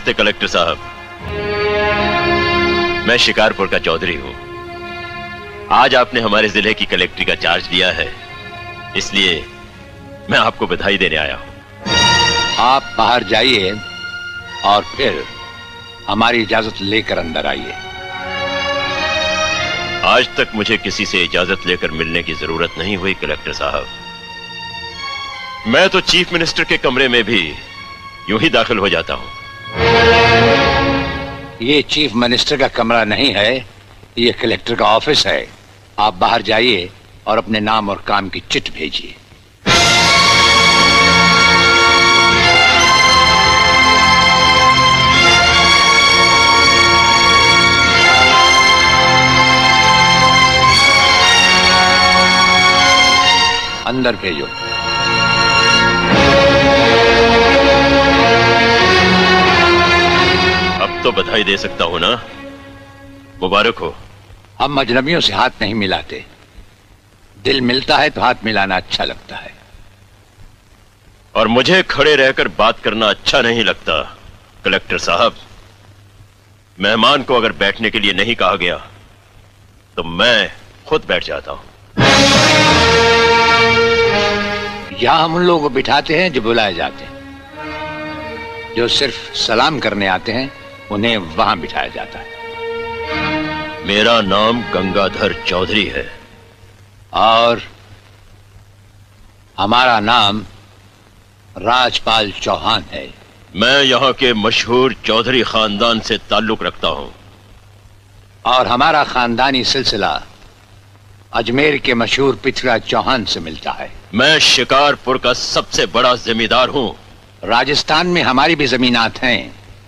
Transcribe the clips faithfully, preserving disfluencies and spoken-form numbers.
नमस्ते कलेक्टर साहब, मैं शिकारपुर का चौधरी हूं। आज आपने हमारे जिले की कलेक्ट्री का चार्ज लिया है, इसलिए मैं आपको बधाई देने आया हूं। आप बाहर जाइए और फिर हमारी इजाजत लेकर अंदर आइए। आज तक मुझे किसी से इजाजत लेकर मिलने की जरूरत नहीं हुई कलेक्टर साहब। मैं तो चीफ मिनिस्टर के कमरे में भी यूं ही दाखिल हो जाता हूं। ये चीफ मिनिस्टर का कमरा नहीं है, ये कलेक्टर का ऑफिस है। आप बाहर जाइए और अपने नाम और काम की चिट भेजिए। अंदर भेजो। अब तो बधाई दे सकता हूं ना? मुबारक हो। हम अजनबियों से हाथ नहीं मिलाते। दिल मिलता है तो हाथ मिलाना अच्छा लगता है। और मुझे खड़े रहकर बात करना अच्छा नहीं लगता कलेक्टर साहब। मेहमान को अगर बैठने के लिए नहीं कहा गया तो मैं खुद बैठ जाता हूं। यहां हम उन लोगों को बिठाते हैं जो बुलाए जाते हैं। जो सिर्फ सलाम करने आते हैं उन्हें वहां बिठाया जाता है। मेरा नाम गंगाधर चौधरी है और हमारा नाम राजपाल चौहान है। मैं यहाँ के मशहूर चौधरी खानदान से ताल्लुक रखता हूँ और हमारा खानदानी सिलसिला अजमेर के मशहूर पृथ्वीराज चौहान से मिलता है। मैं शिकारपुर का सबसे बड़ा जमींदार हूँ। राजस्थान में हमारी भी जमीनात हैं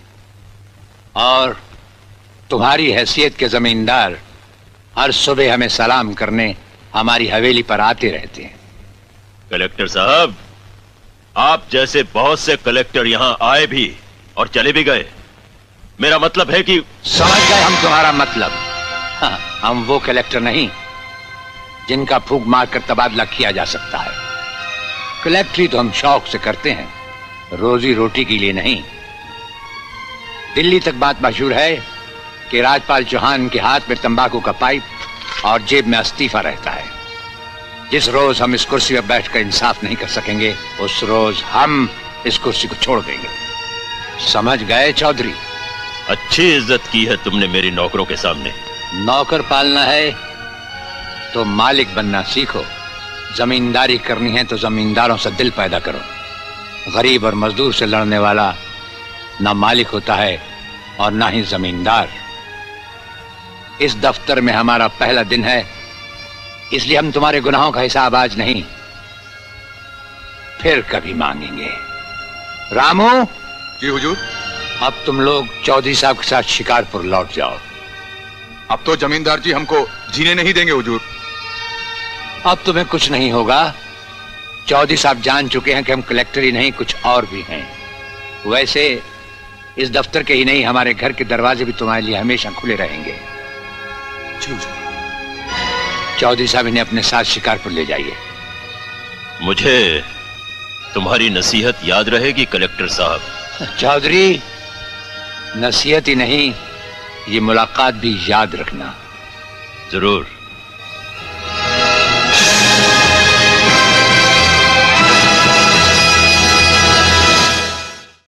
और तुम्हारी हैसियत के जमींदार हर सुबह हमें सलाम करने हमारी हवेली पर आते रहते हैं। कलेक्टर साहब, आप जैसे बहुत से कलेक्टर यहाँ आए भी और चले भी गए। मेरा मतलब है कि समझ गए हम तुम्हारा मतलब। हाँ, हम वो कलेक्टर नहीं जिनका फूंक मारकर तबादला किया जा सकता है। कलेक्टरी तो हम शौक से करते हैं, रोजी रोटी के लिए नहीं। दिल्ली तक बात मशहूर है कि राजपाल चौहान के हाथ में तंबाकू का पाइप और जेब में इस्तीफा रहता है। जिस रोज हम इस कुर्सी पर बैठकर इंसाफ नहीं कर सकेंगे उस रोज हम इस कुर्सी को छोड़ देंगे। समझ गए चौधरी? अच्छी इज्जत की है तुमने मेरी नौकरों के सामने। नौकर पालना है तो मालिक बनना सीखो। जमींदारी करनी है तो जमींदारों से दिल पैदा करो। गरीब और मजदूर से लड़ने वाला ना मालिक होता है और ना ही जमींदार। इस दफ्तर में हमारा पहला दिन है, इसलिए हम तुम्हारे गुनाहों का हिसाब आज नहीं फिर कभी मांगेंगे। रामू। जी हुजूर। अब तुम लोग चौधरी साहब के साथ शिकारपुर लौट जाओ। अब तो जमींदार जी हमको जीने नहीं देंगे हुजूर। अब तुम्हें कुछ नहीं होगा। चौधरी साहब जान चुके हैं कि हम कलेक्टर ही नहीं कुछ और भी हैं। वैसे इस दफ्तर के ही नहीं हमारे घर के दरवाजे भी तुम्हारे लिए हमेशा खुले रहेंगे। चौधरी साहब इन्हें अपने साथ शिकारपुर ले जाइए। मुझे तुम्हारी नसीहत याद रहेगी कलेक्टर साहब। चौधरी, नसीहत ही नहीं ये मुलाकात भी याद रखना। जरूर।